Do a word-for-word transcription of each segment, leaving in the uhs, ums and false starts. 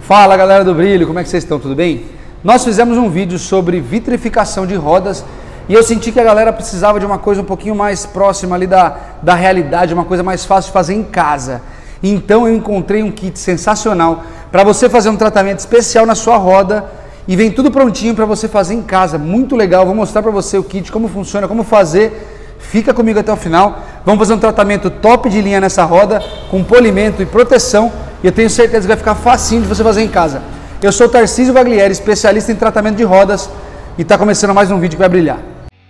Fala galera do Brilho, como é que vocês estão? Tudo bem? Nós fizemos um vídeo sobre vitrificação de rodas e eu senti que a galera precisava de uma coisa um pouquinho mais próxima ali da, da realidade, uma coisa mais fácil de fazer em casa. Então eu encontrei um kit sensacional para você fazer um tratamento especial na sua roda e vem tudo prontinho para você fazer em casa. Muito legal, vou mostrar para você o kit, como funciona, como fazer. Fica comigo até o final. Vamos fazer um tratamento top de linha nessa roda com polimento e proteção e eu tenho certeza que vai ficar facinho de você fazer em casa. Eu sou o Tarcísio Vaglieri, especialista em tratamento de rodas e está começando mais um vídeo que vai brilhar.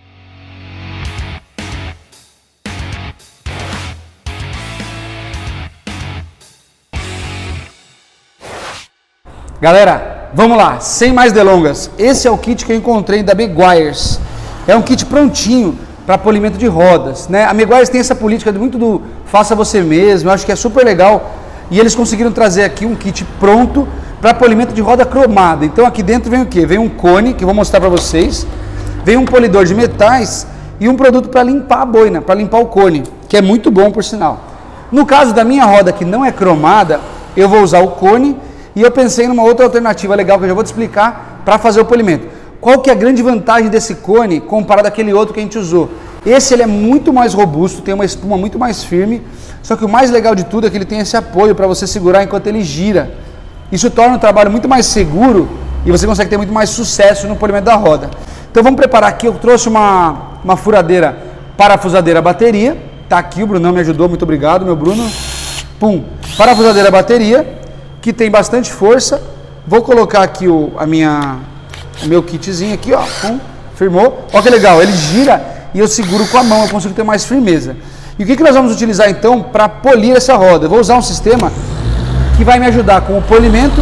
Galera, vamos lá, sem mais delongas. Esse é o kit que eu encontrei da Meguiar's. É um kit prontinho para polimento de rodas, né? A Meguiar's tem essa política de muito do faça você mesmo, eu acho que é super legal. E eles conseguiram trazer aqui um kit pronto para polimento de roda cromada. Então aqui dentro vem o que? Vem um cone, que eu vou mostrar para vocês. Vem um polidor de metais e um produto para limpar a boina, para limpar o cone, que é muito bom por sinal. No caso da minha roda que não é cromada, eu vou usar o cone e eu pensei numa outra alternativa legal que eu já vou te explicar para fazer o polimento. Qual que é a grande vantagem desse cone comparado àquele outro que a gente usou? Esse ele é muito mais robusto, tem uma espuma muito mais firme, só que o mais legal de tudo é que ele tem esse apoio para você segurar enquanto ele gira. Isso torna o trabalho muito mais seguro e você consegue ter muito mais sucesso no polimento da roda. Então vamos preparar aqui, eu trouxe uma, uma furadeira parafusadeira bateria, tá aqui, o Brunão me ajudou, muito obrigado meu Bruno. Pum, parafusadeira bateria, que tem bastante força. Vou colocar aqui o, a minha... o meu kitzinho aqui, ó, pum, firmou. Olha que legal, ele gira e eu seguro com a mão, eu consigo ter mais firmeza. E o que, que nós vamos utilizar então para polir essa roda? Eu vou usar um sistema que vai me ajudar com o polimento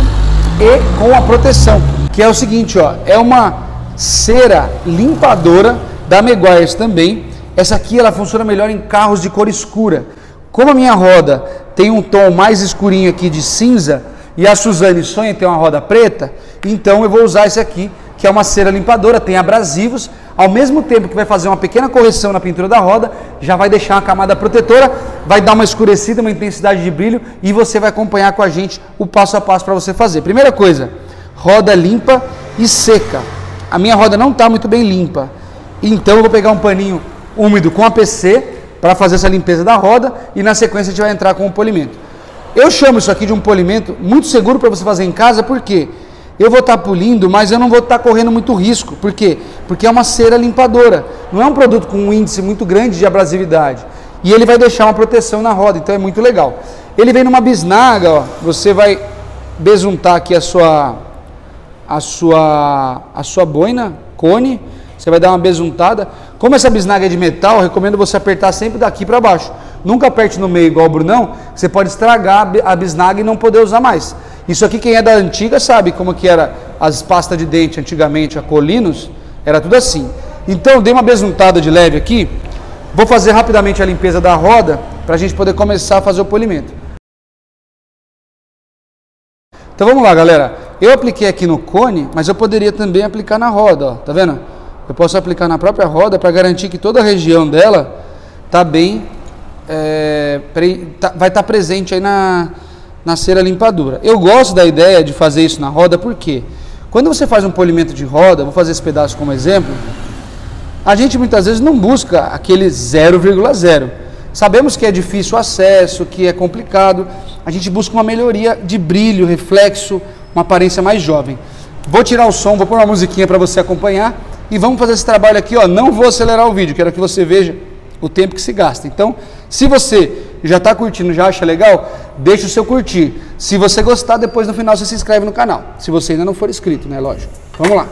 e com a proteção, que é o seguinte, ó, é uma cera limpadora da Meguiar's também. Essa aqui ela funciona melhor em carros de cor escura. Como a minha roda tem um tom mais escurinho aqui de cinza, e a Suzane sonha em ter uma roda preta, então eu vou usar esse aqui, que é uma cera limpadora, tem abrasivos, ao mesmo tempo que vai fazer uma pequena correção na pintura da roda, já vai deixar uma camada protetora, vai dar uma escurecida, uma intensidade de brilho, e você vai acompanhar com a gente o passo a passo para você fazer. Primeira coisa, roda limpa e seca. A minha roda não está muito bem limpa, então eu vou pegar um paninho úmido com A P C para fazer essa limpeza da roda, e na sequência a gente vai entrar com o polimento. Eu chamo isso aqui de um polimento muito seguro para você fazer em casa, porque eu vou estar polindo, mas eu não vou estar correndo muito risco. Por quê? Porque é uma cera limpadora. Não é um produto com um índice muito grande de abrasividade. E ele vai deixar uma proteção na roda, então é muito legal. Ele vem numa bisnaga, ó, você vai besuntar aqui a sua, a sua, a sua boina, cone. Você vai dar uma besuntada. Como essa bisnaga é de metal, eu recomendo você apertar sempre daqui para baixo. Nunca aperte no meio igual o Brunão, você pode estragar a bisnaga e não poder usar mais. Isso aqui quem é da antiga sabe como que era as pastas de dente antigamente, a Colinos, era tudo assim. Então eu dei uma besuntada de leve aqui, vou fazer rapidamente a limpeza da roda para a gente poder começar a fazer o polimento. Então vamos lá galera, eu apliquei aqui no cone, mas eu poderia também aplicar na roda, ó, tá vendo? Eu posso aplicar na própria roda para garantir que toda a região dela tá bem... É, tá, vai estar tá presente aí na, na cera limpadora. Eu gosto da ideia de fazer isso na roda, porque quando você faz um polimento de roda, vou fazer esse pedaço como exemplo, a gente muitas vezes não busca aquele zero vírgula zero. Sabemos que é difícil o acesso, que é complicado, a gente busca uma melhoria de brilho, reflexo, uma aparência mais jovem. Vou tirar o som, vou pôr uma musiquinha para você acompanhar e vamos fazer esse trabalho aqui, ó. Não vou acelerar o vídeo, quero que você veja o tempo que se gasta. Então, se você já está curtindo, já acha legal, deixa o seu curtir. Se você gostar, depois no final você se inscreve no canal. Se você ainda não for inscrito, né? Lógico. Vamos lá.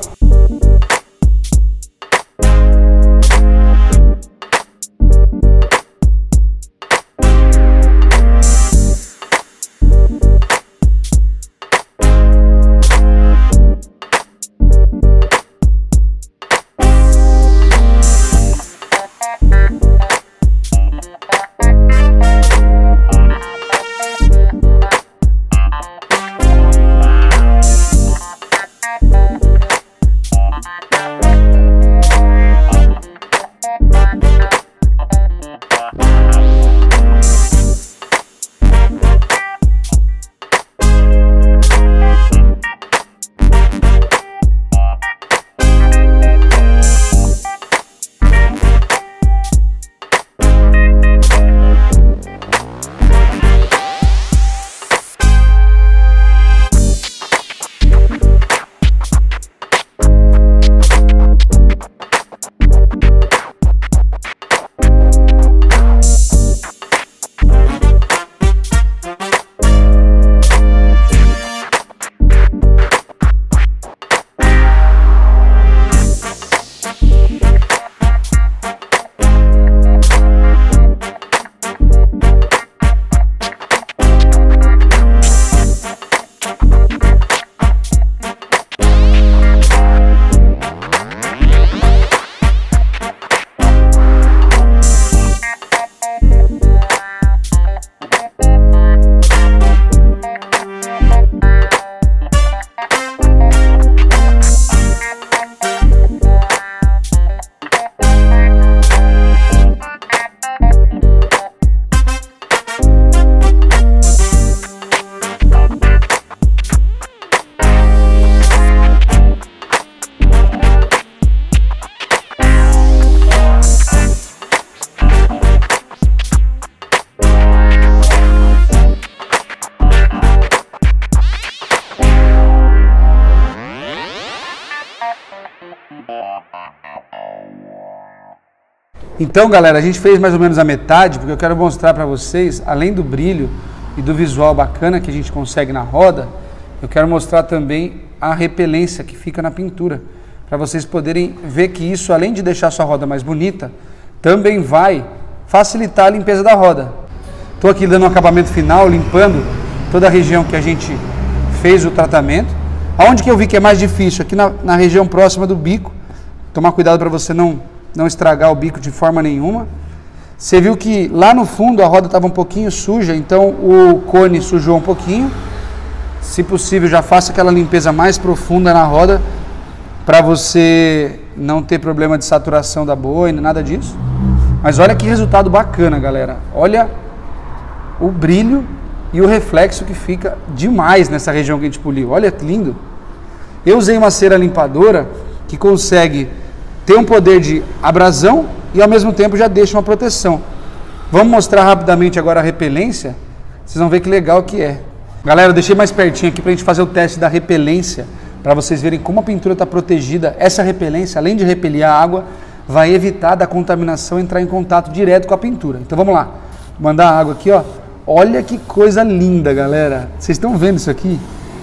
Então, galera, a gente fez mais ou menos a metade, porque eu quero mostrar para vocês, além do brilho e do visual bacana que a gente consegue na roda, eu quero mostrar também a repelência que fica na pintura, para vocês poderem ver que isso, além de deixar a sua roda mais bonita, também vai facilitar a limpeza da roda. Estou aqui dando um acabamento final, limpando toda a região que a gente fez o tratamento. Aonde que eu vi que é mais difícil? Aqui na, na região próxima do bico. Tomar cuidado para você não, não estragar o bico de forma nenhuma. Você viu que lá no fundo a roda estava um pouquinho suja, então o cone sujou um pouquinho. Se possível, já faça aquela limpeza mais profunda na roda, para você não ter problema de saturação da boina, nada disso. Mas olha que resultado bacana, galera. Olha o brilho e o reflexo que fica demais nessa região que a gente poliu. Olha que lindo. Eu usei uma cera limpadora que consegue ter um poder de abrasão e ao mesmo tempo já deixa uma proteção. Vamos mostrar rapidamente agora a repelência. Vocês vão ver que legal que é. Galera, eu deixei mais pertinho aqui para a gente fazer o teste da repelência, para vocês verem como a pintura está protegida. Essa repelência, além de repelir a água, vai evitar da contaminação entrar em contato direto com a pintura. Então vamos lá, vou mandar a água aqui, ó. Olha que coisa linda, galera. Vocês estão vendo isso aqui?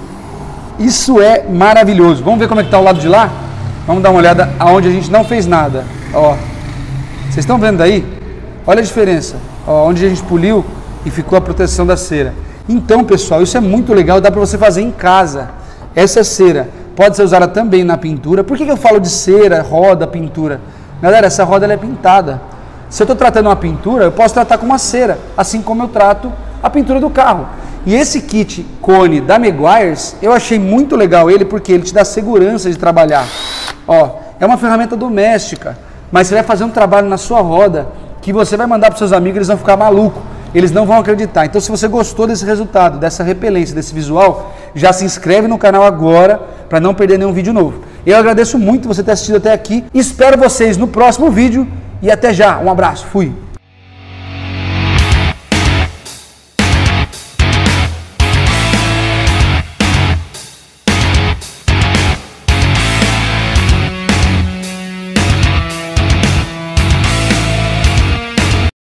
Isso é maravilhoso. Vamos ver como é que está o lado de lá? Vamos dar uma olhada aonde a gente não fez nada. Ó, vocês estão vendo aí? Olha a diferença. Ó, onde a gente poliu e ficou a proteção da cera. Então, pessoal, isso é muito legal. Dá para você fazer em casa. Essa cera pode ser usada também na pintura. Por que que eu falo de cera, roda, pintura? Galera, essa roda ela é pintada. Se eu estou tratando uma pintura, eu posso tratar com uma cera, assim como eu trato a pintura do carro. E esse kit cone da Meguiar's, eu achei muito legal ele, porque ele te dá segurança de trabalhar. Ó, é uma ferramenta doméstica, mas você vai fazer um trabalho na sua roda que você vai mandar para os seus amigos, eles vão ficar malucos, eles não vão acreditar. Então, se você gostou desse resultado, dessa repelência, desse visual, já se inscreve no canal agora para não perder nenhum vídeo novo. Eu agradeço muito você ter assistido até aqui, espero vocês no próximo vídeo. E até já, um abraço, fui!